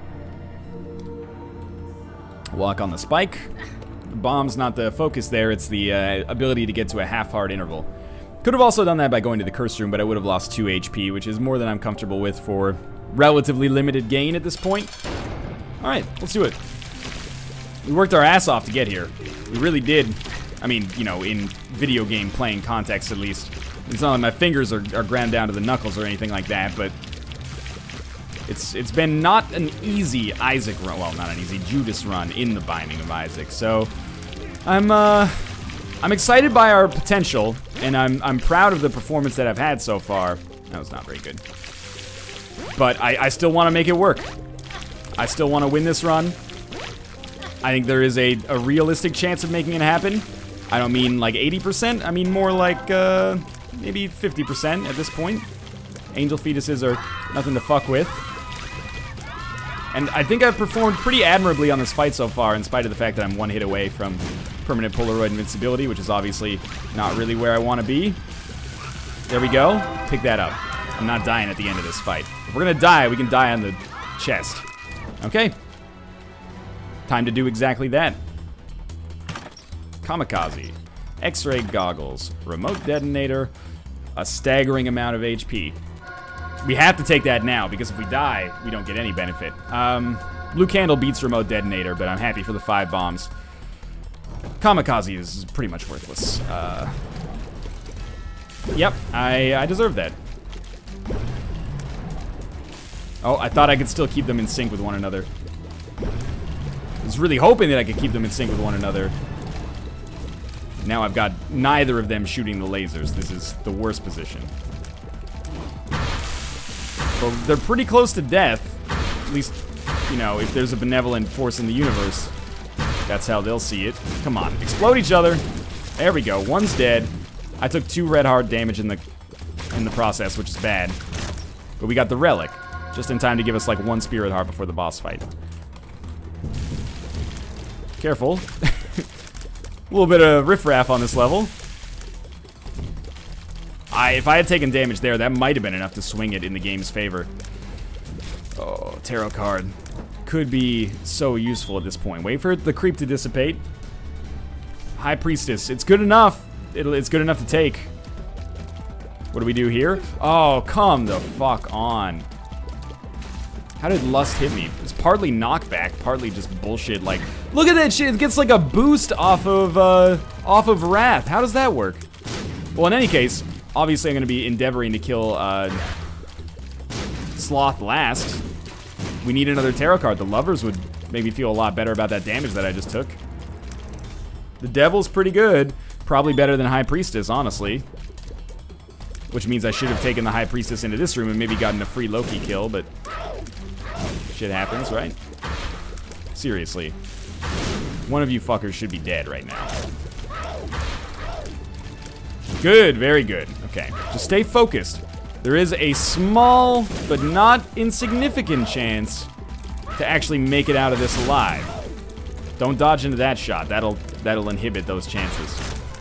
Walk on the spike. The bomb's not the focus there, it's the uh, ability to get to a half-heart interval. Could have also done that by going to the curse room, but I would have lost two H P, which is more than I'm comfortable with for relatively limited gain at this point. Alright, let's do it. We worked our ass off to get here. We really did. I mean, you know, in video game playing context at least. It's not like my fingers are, are ground down to the knuckles or anything like that, but it's it's been not an easy Isaac run. Well, not an easy Judas run in the Binding of Isaac. So I'm uh, I'm excited by our potential, and I'm I'm proud of the performance that I've had so far. That was not very good, but I, I still want to make it work. I still want to win this run. I think there is a, a realistic chance of making it happen. I don't mean like eighty percent. I mean more like uh, maybe fifty percent at this point. Angel fetuses are nothing to fuck with. And I think I've performed pretty admirably on this fight so far, in spite of the fact that I'm one hit away from permanent Polaroid invincibility, which is obviously not really where I want to be. There we go. Pick that up. I'm not dying at the end of this fight. If we're gonna die, we can die on the chest. Okay. Time to do exactly that. Kamikaze. X-ray goggles. Remote detonator. A staggering amount of H P. We have to take that now, because if we die, we don't get any benefit. Um, Blue Candle beats Remote Detonator, but I'm happy for the five bombs. Kamikaze is pretty much worthless. Uh, yep, I, I deserve that. Oh, I thought I could still keep them in sync with one another. I was really hoping that I could keep them in sync with one another. Now I've got neither of them shooting the lasers. This is the worst position. But they're pretty close to death. At least, you know, if there's a benevolent force in the universe, that's how they'll see it. Come on, explode each other. There we go. One's dead. I took two red heart damage in the in the process, which is bad. But we got the relic, just in time to give us like one spirit heart before the boss fight. Careful. A little bit of riffraff on this level. I, if I had taken damage there, that might have been enough to swing it in the game's favor. Oh, tarot card. Could be so useful at this point. Wait for the creep to dissipate. High Priestess. It's good enough. It'll, it's good enough to take. What do we do here? Oh, come the fuck on. How did Lust hit me? It's partly knockback, partly just bullshit. Like, look at that shit. It gets like a boost off of, uh, off of Wrath. How does that work? Well, in any case, obviously I'm going to be endeavoring to kill uh, Sloth last. We need another tarot card. The Lovers would make me feel a lot better about that damage that I just took. The Devil's pretty good. Probably better than High Priestess, honestly. Which means I should have taken the High Priestess into this room and maybe gotten a free Loki kill, but shit happens, right? Seriously. One of you fuckers should be dead right now. Good, very good. Okay, just stay focused. There is a small, but not insignificant chance to actually make it out of this alive. Don't dodge into that shot. That'll that'll inhibit those chances.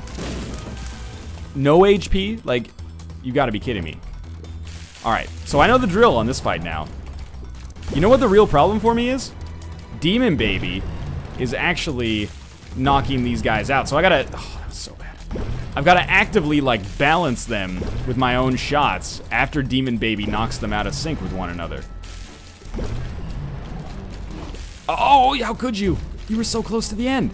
No H P? Like, you gotta be kidding me. Alright, so I know the drill on this fight now. You know what the real problem for me is? Demon Baby is actually knocking these guys out. So I gotta... Oh, that was so bad. I've gotta actively, like, balance them with my own shots after Demon Baby knocks them out of sync with one another. Oh, how could you? You were so close to the end.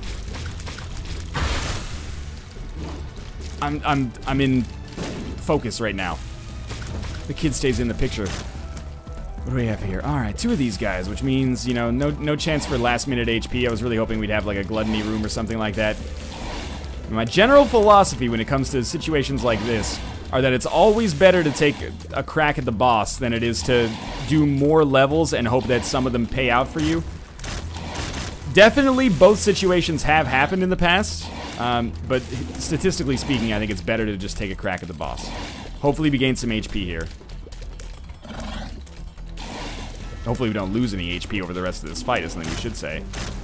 I'm, I'm, I'm in focus right now. The kid stays in the picture. What do we have here? All right, two of these guys, which means, you know, no no chance for last minute H P. I was really hoping we'd have like a gluttony room or something like that. My general philosophy when it comes to situations like this are that it's always better to take a crack at the boss than it is to do more levels and hope that some of them pay out for you. Definitely both situations have happened in the past, um, but statistically speaking, I think it's better to just take a crack at the boss. Hopefully we gain some H P here. Hopefully we don't lose any H P over the rest of this fight is something we should say.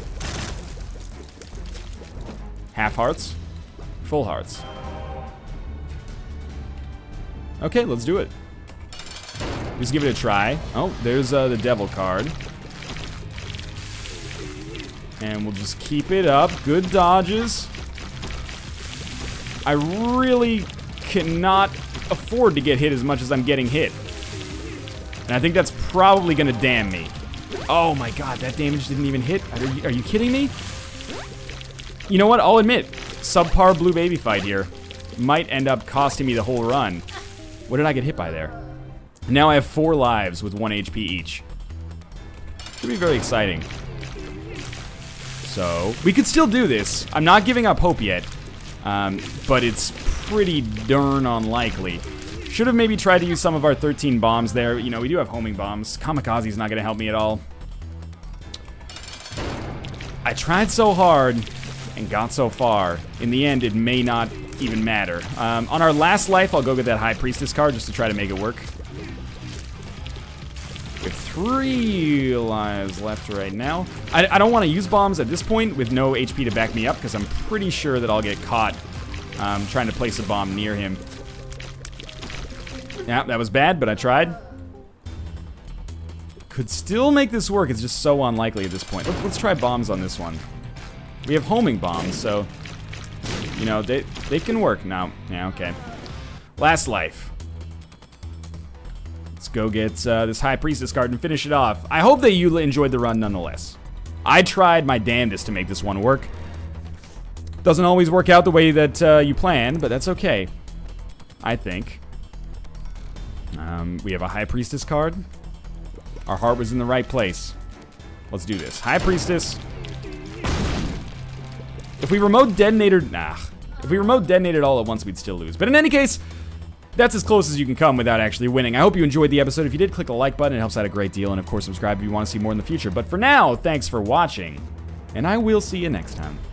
Half hearts? Full hearts. Okay, let's do it. Just give it a try. Oh, there's uh, the devil card. And we'll just keep it up. Good dodges. I really cannot afford to get hit as much as I'm getting hit. And I think that's probably gonna damn me. Oh my god, that damage didn't even hit. Are you, are you kidding me? You know what? I'll admit, subpar blue baby fight here. might end up costing me the whole run. What did I get hit by there? Now I have four lives with one H P each. Should be very exciting. So, we could still do this. I'm not giving up hope yet, um, but it's pretty darn unlikely. Should have maybe tried to use some of our thirteen bombs there. You know, we do have homing bombs. Kamikaze's not going to help me at all. I tried so hard and got so far. In the end, it may not even matter. Um, on our last life, I'll go get that High Priestess card just to try to make it work. We have three lives left right now. I, I don't want to use bombs at this point with no H P to back me up because I'm pretty sure that I'll get caught um, trying to place a bomb near him. Yeah, that was bad, but I tried. Could still make this work. It's just so unlikely at this point. Let's, let's try bombs on this one. We have homing bombs, so, you know, they, they can work now. Yeah, okay. Last life. Let's go get uh, this High Priestess card and finish it off. I hope that you enjoyed the run nonetheless. I tried my damnedest to make this one work. Doesn't always work out the way that uh, you plan, but that's okay. I think. Um, we have a High Priestess card. Our heart was in the right place. Let's do this. High Priestess. If we remote detonated... Nah. If we remote detonated all at once, we'd still lose. But in any case, that's as close as you can come without actually winning. I hope you enjoyed the episode. If you did, click the like button. It helps out a great deal. And of course, subscribe if you want to see more in the future. But for now, thanks for watching. And I will see you next time.